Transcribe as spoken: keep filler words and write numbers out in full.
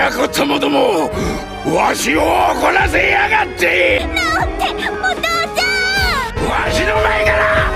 親子ともどもわしを怒らせやがって。 直ってお父ちゃん。 わしの前から